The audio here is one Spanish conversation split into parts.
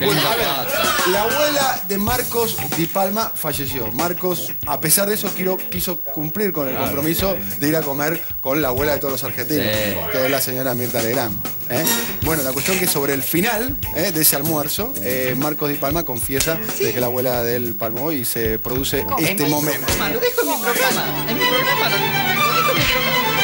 Qué Bueno, linda a ver, pata. la abuela de Marcos Di Palma falleció. Marcos, a pesar de eso, quiso cumplir con el compromiso de ir a comer con la abuela de todos los argentinos, Sí. que es la señora Mirta Legrand. Bueno, la cuestión que sobre el final de ese almuerzo, Marcos Di Palma confiesa de que la abuela de él palmó y se produce este momento. Lo dejo en mi programa. En mi programa lo dejo en mi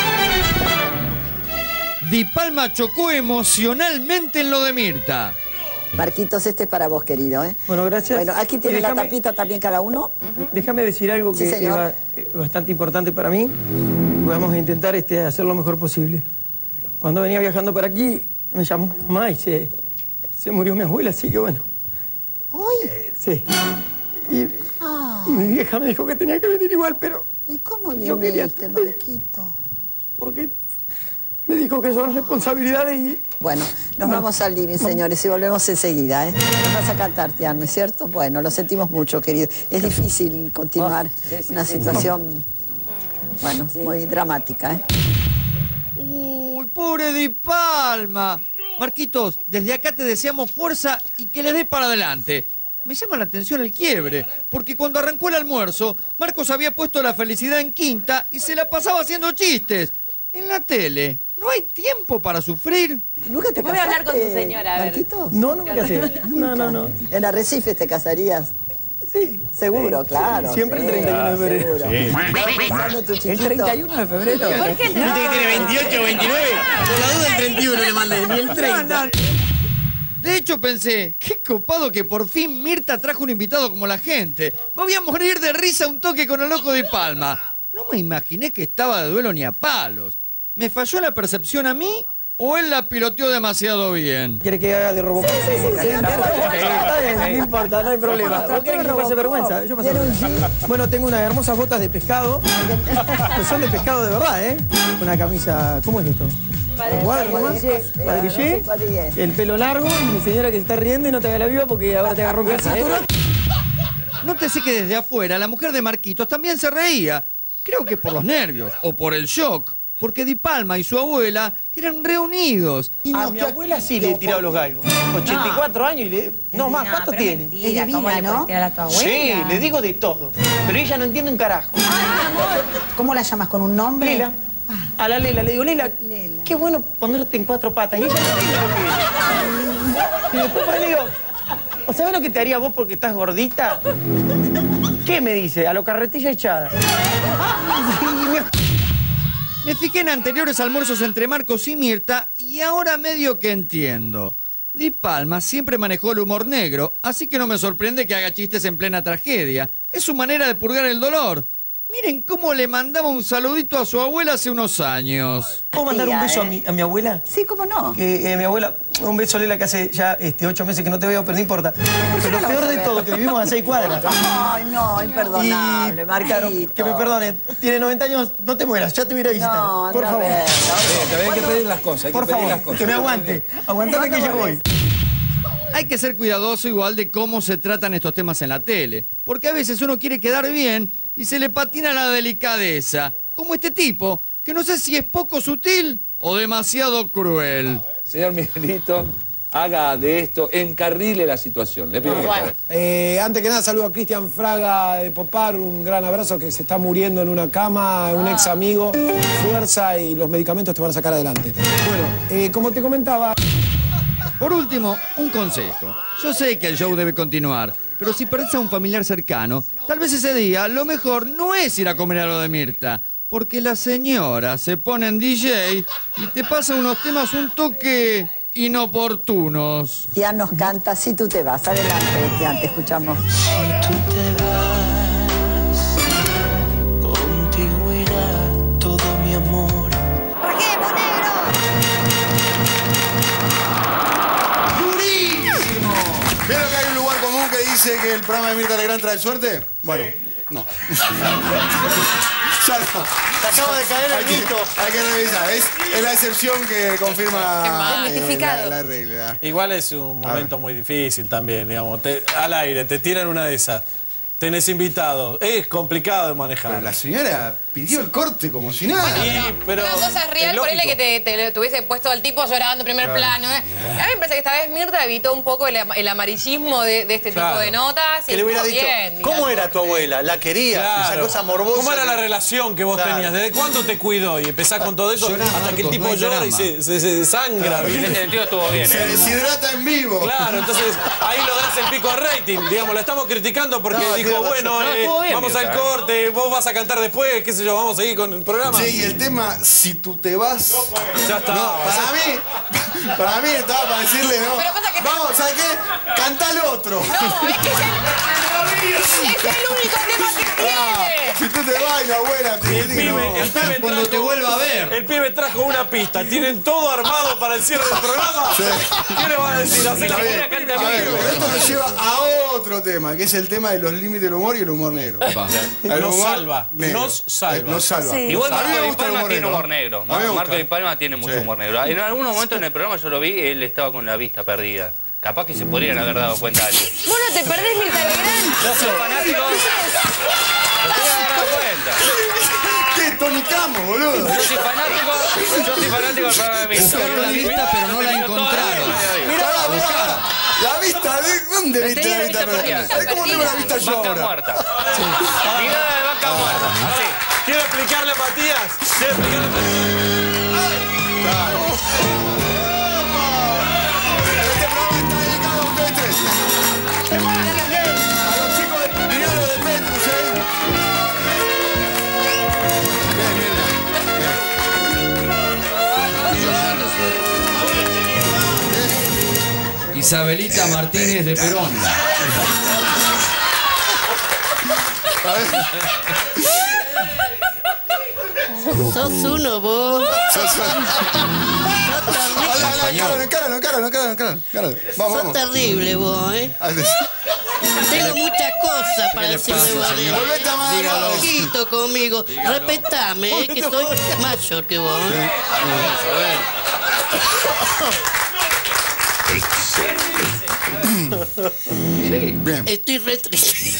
programa. Di Palma chocó emocionalmente en lo de Mirta. Marquitos, este es para vos, querido, ¿eh? Bueno, gracias. Bueno, aquí tiene la tapita también cada uno. Déjame decir algo Sí, que señor. es bastante importante para mí. Vamos a intentar hacer lo mejor posible. Cuando venía viajando para aquí, me llamó mi mamá y se murió mi abuela, así que bueno. ¡Uy! Sí. Y mi vieja me dijo que tenía que venir igual, pero ¿Y cómo yo quería viniste, Marquito? porque me dijo que son responsabilidades y... Bueno, nos vamos al living, señores, y volvemos enseguida, ¿eh? Nos vas a cantar, Tian, ¿no es cierto? Bueno, lo sentimos mucho, querido. Es difícil continuar una situación, bueno, muy dramática, ¿eh? Uy, pobre Di Palma. Marquitos, desde acá te deseamos fuerza y que les des para adelante. Me llama la atención el quiebre, porque cuando arrancó el almuerzo, Marcos había puesto la felicidad en quinta y se la pasaba haciendo chistes. En la tele, ¿no hay tiempo para sufrir? ¿Nunca te Voy a casaste, hablar con tu señora, a ver. Marquito? No me casé. No. ¿En Arrecife te casarías? Sí. Seguro, claro. Siempre el 31 de febrero. Seguro. Pensando en tu El chiquito. 31 de febrero. ¿Por qué no? ¿Viste que tiene 28 o 29? Por la duda el 31 le mandé, ni el 30. De hecho pensé, qué copado que por fin Mirta trajo un invitado como la gente. Me voy a morir de risa un toque con el loco Di Palma. No me imaginé que estaba de duelo ni a palos. ¿Me falló la percepción a mí o él la piloteó demasiado bien? ¿Quiere que haga de Robocop? Sí, Está bien, no importa, no hay problema. ¿Vos querés que yo pase vergüenza? Yo paso vergüenza. Bueno, tengo unas hermosas botas de pescado. Que son de pescado de verdad, ¿eh? Una camisa... ¿Cómo es esto? Cuadrillé. El pelo largo y mi señora que se está riendo y no te haga la viva porque ahora te agarró en casa, ¿eh? Nótese que desde afuera la mujer de Marquitos también se reía. Creo que por los nervios o por el shock. Porque Di Palma y su abuela eran reunidos. A mi abuela sí le he tirado los galgos. 84 años y le... No más, ¿cuánto tiene? Mentira, ¿cómo le puedes tirar a tu abuela? Sí, le digo de todo. Pero ella no entiende un carajo. ¿Cómo la llamas? ¿Con un nombre? Lela. A la Lela le digo, Lela, qué bueno ponerte en cuatro patas. Y ella no entiende lo que es. Y después le digo, ¿o sabés lo que te haría vos porque estás gordita? ¿Qué me dice? A lo carretilla echada. Me fijé en anteriores almuerzos entre Marcos y Mirta y ahora medio que entiendo. Di Palma siempre manejó el humor negro, así que no me sorprende que haga chistes en plena tragedia. Es su manera de purgar el dolor. Miren cómo le mandaba un saludito a su abuela hace unos años. ¿Puedo mandar un beso a mi abuela? Sí, ¿cómo no? Que mi abuela, un beso, Lela, que hace ya 8 meses que no te veo, pero no importa. Pero lo peor de todo, que vivimos a 6 cuadras. Ay, no, imperdonable, Marquito. Que me perdone, tiene 90 años, no te mueras, ya te voy a ir a visitar. No, por favor. Hay que pedir las cosas, hay que Por pedir las favor, cosas. que me aguante. Aguantate que ya voy. Hay que ser cuidadoso igual de cómo se tratan estos temas en la tele, porque a veces uno quiere quedar bien y se le patina la delicadeza, como este tipo, que no sé si es poco sutil o demasiado cruel. Señor Miguelito, haga de esto, encarrile la situación. Le pido por favor. Antes que nada, saludo a Cristian Fraga de Popar, un gran abrazo, que se está muriendo en una cama, un ex amigo, fuerza y los medicamentos te van a sacar adelante. Bueno, como te comentaba... Por último, un consejo. Yo sé que el show debe continuar, pero si perdés a un familiar cercano, tal vez ese día lo mejor no es ir a comer a lo de Mirta, porque la señora se pone en DJ y te pasa unos temas un toque inoportunos. Tian nos canta Si tú te vas. Adelante, Tian, te escuchamos. Si tú te vas, contigo irá todo mi amor. ¡Rajemos, negro! ¡Durísimo! ¿Vieron que hay un lugar común que dice que el programa de Mirta Legrand trae suerte? Bueno, no. Ya no. Te acaba de caer el mito. Hay que revisar. Es la excepción que confirma Desmitificado. la regla. Igual es un momento muy difícil también, digamos. Al aire, te tiran una de esas. tenés invitados. Es complicado de manejar. Pero la señora pidió el corte como si nada. Una cosa es real, ponele que te hubiese puesto al tipo llorando en primer plano. A mí me parece que esta vez Mirta evitó un poco el amarillismo de este tipo de notas. Que le hubiera dicho, ¿cómo era tu abuela? ¿La quería? Esa cosa morbosa. ¿Cómo era la relación que vos tenías? ¿Desde cuándo te cuidó? Y empezás con todo eso hasta que el tipo llora y se sangra. En ese sentido estuvo bien. Se deshidrata en vivo. Claro, entonces ahí lográs el pico de rating. Digamos, la estamos criticando porque dijo, bueno, vamos al corte, vos vas a cantar después, qué sé yo, vamos a seguir con el programa. Sí, y el tema, si tú te vas... Ya está. No, para mí estaba para decirle, no. Vamos, ¿sabes qué? Canta el otro. No, es que es el único tema que tiene. Si tú te vas y la abuela te el pibe cuando te vuelva a ver. El pibe trajo una pista. Tienen todo armado para el cierre del programa. Sí. ¿Qué le van a decir? Hacer la buena canta A ver, pero esto nos lleva a otro tema, que es el tema de los límites del humor y el humor negro. Nos salva. Nos salva. Sí. Igual A mí me Marco Di gusta el Palma humor tiene negro. humor negro. A mí me gusta. Marco Di Palma tiene mucho humor negro. En algunos momentos en el programa yo lo vi, él estaba con la vista perdida. Capaz que se podrían haber dado cuenta de alguien. Bueno, te perdés Mirta Legrand. Yo soy fanático. Se podrían haber dado cuenta. ¿Qué? Tony Camo, boludo. Yo soy fanático del programa de Mirta. Buscaron la vista, pero no la encontraron. Mirá, la vista, ¿dónde viste la vista? ¿Cómo tengo la vista yo Vaca ahora? muerta. Mirada de vaca muerta. Así. ¿Quiero explicarle a Matías? ¿Quiero explicarle a Matías? Este programa está dedicado a ustedes tres. A los chicos del Pirineo de Petrus, Isabelita Martínez de Perón. Sos uno vos. Vamos. Sos terrible vos, Tengo muchas cosas para decirle, Vale. Volvete a Madrid. Poquito conmigo. Respetame, que soy mayor que vos. Bien. Estoy re triste.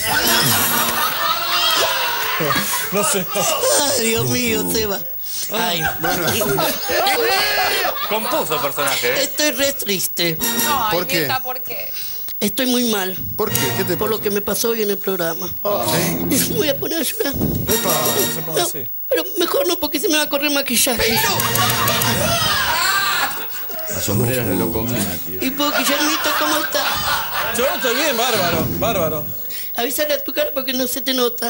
No sé. Ay, Dios mío, Seba. Ay. Compuso el personaje, Estoy re triste. No, ¿Por qué? Mirta, ¿por qué? Estoy muy mal. ¿Por qué? ¿Qué te Por pasa? lo que me pasó hoy en el programa. Me voy a poner a llorar. Se pone así. Pero mejor no, porque se me va a correr maquillaje. Las sombreras de lo comía, tío. ¿Y vos, Guillermito, cómo estás? Yo estoy bien, bárbaro. Avísale a tu cara porque no se te nota.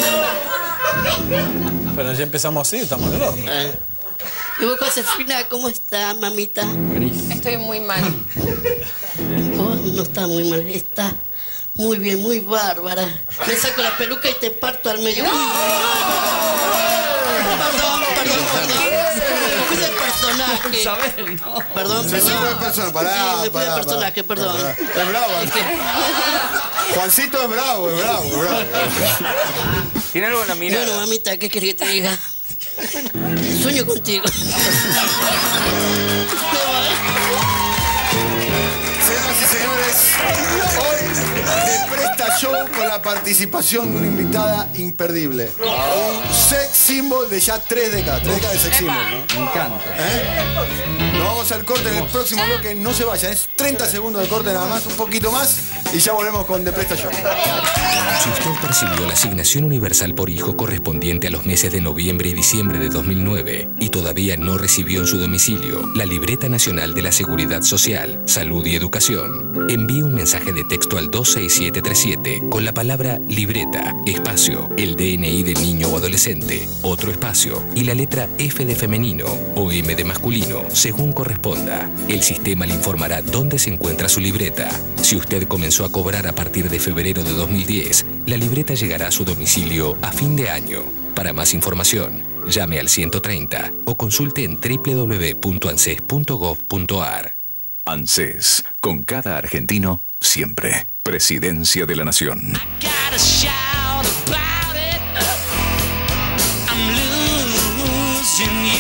Pero ya empezamos así, estamos en el horno. ¿Y vos, Josefina, cómo estás, mamita? Estoy muy mal. Vos no estás muy mal, estás muy bien, muy bárbara. Me saco la peluca y te parto al medio. Perdón. Me fui del personaje. Isabel, no. Perdón. Se fue de personaje, pará. Sí, me fui del personaje, perdón. Es bravo. Juancito es bravo. Tiene algo en la mirada. Bueno, mamita, ¿qué querés que te diga? Sueño contigo. Señoras y señores, hoy de Presta Show con la participación de una invitada imperdible. Un sex symbol de ya 3 décadas. 3 décadas de sex symbol, ¿no? Me encanta. Nos vamos al corte en el próximo bloque. No se vayan, es 30 segundos de corte nada más, un poquito más. Y ya volvemos con The Presta Show. Si usted percibió la asignación universal por hijo correspondiente a los meses de noviembre y diciembre de 2009 y todavía no recibió en su domicilio la Libreta Nacional de la Seguridad Social, Salud y Educación, envíe un mensaje de texto al 26737 con la palabra libreta, espacio, el DNI del niño o adolescente, otro espacio y la letra F de femenino o M de masculino, según corresponda. El sistema le informará dónde se encuentra su libreta. Si usted comenzó a cobrar a partir de febrero de 2010, la libreta llegará a su domicilio a fin de año. Para más información, llame al 130 o consulte en www.anses.gov.ar. ANSES, con cada argentino, siempre. Presidencia de la Nación. Got a shot.